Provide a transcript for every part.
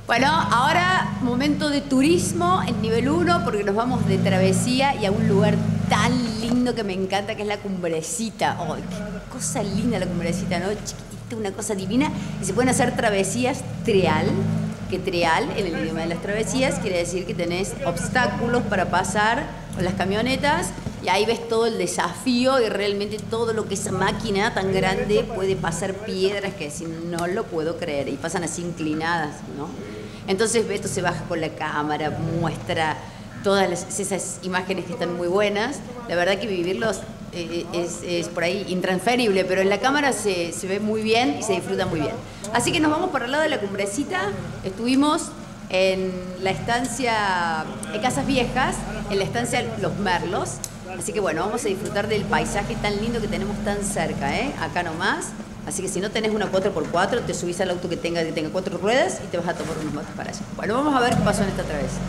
Bueno, ahora momento de turismo en nivel 1 porque nos vamos de travesía y a un lugar tan lindo que me encanta que es la Cumbrecita. ¡Oh, qué cosa linda la Cumbrecita, ¿no? Chiquitita, una cosa divina. Y se pueden hacer travesías trial, que trial en el idioma de las travesías quiere decir que tenés obstáculos para pasar con las camionetas y ahí ves todo el desafío y realmente todo lo que esa máquina tan grande puede pasar piedras que si no lo puedo creer y pasan así inclinadas, ¿no? Entonces Beto se baja con la cámara, muestra todas esas imágenes que están muy buenas. La verdad que vivirlos es por ahí intransferible, pero en la cámara se ve muy bien y se disfruta muy bien. Así que nos vamos por el lado de la Cumbrecita. Estuvimos en la estancia de Casas Viejas, en la estancia Los Merlos. Así que bueno, vamos a disfrutar del paisaje tan lindo que tenemos tan cerca, acá nomás. Así que si no tenés una 4x4, te subís al auto que tenga 4 ruedas y te vas a tomar unos mates para allá. Bueno, vamos a ver qué pasó en esta travesía.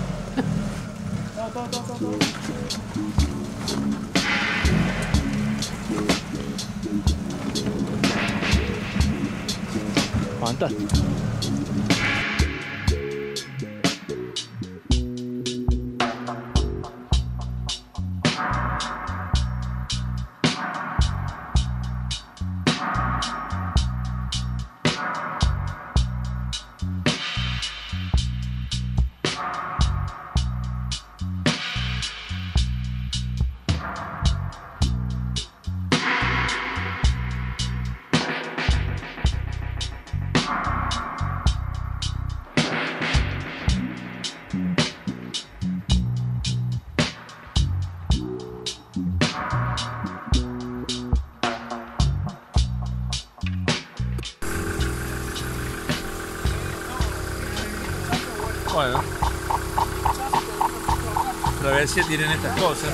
Fantástico. Bueno, travesía tienen estas cosas.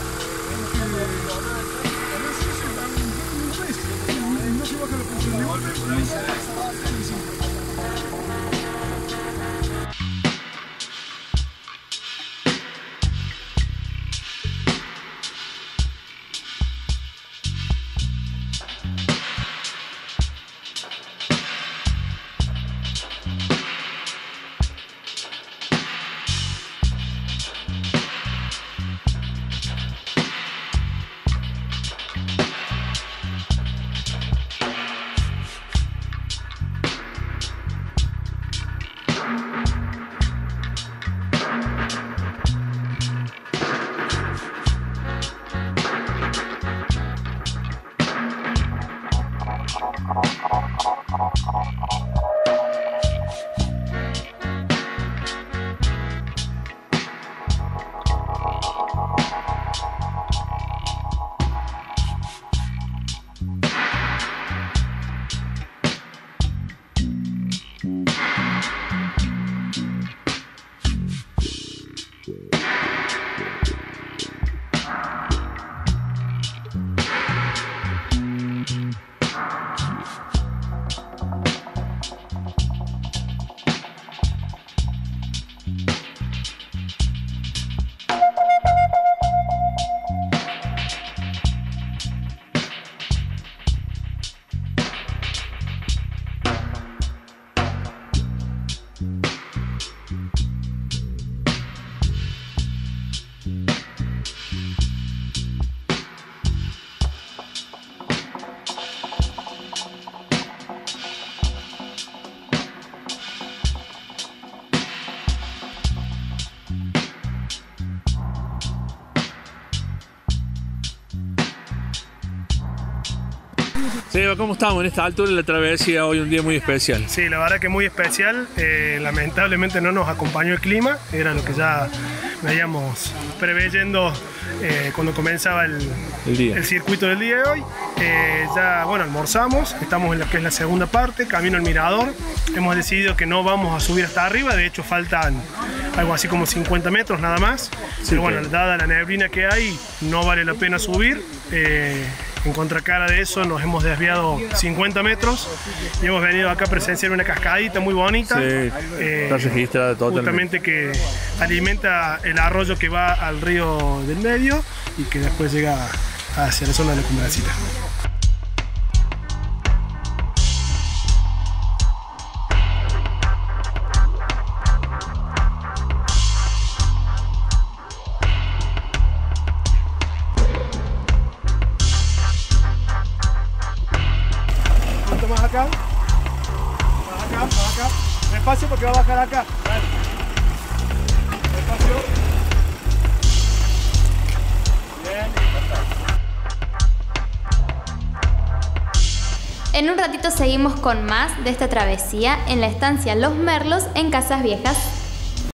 Seba, ¿cómo estamos en esta altura de la travesía? Hoy un día muy especial. Sí, la verdad que muy especial. Lamentablemente no nos acompañó el clima, era lo que ya veíamos preveyendo cuando comenzaba el circuito del día de hoy. Ya, bueno, almorzamos, estamos en lo que es la segunda parte, camino al mirador. Hemos decidido que no vamos a subir hasta arriba, de hecho faltan algo así como 50 metros nada más. Sí, pero bueno, dada la neblina que hay, no vale la pena subir. En contracara de eso nos hemos desviado 50 metros y hemos venido acá a presenciar una cascadita muy bonita. Sí, está registrada totalmente. Justamente que alimenta el arroyo que va al río del medio y que después llega hacia la zona de la Cumbrecita. acá. Vas acá. Despacio porque va a bajar acá. Dale. Despacio. Bien. En un ratito seguimos con más de esta travesía en la estancia Los Merlos en Casas Viejas.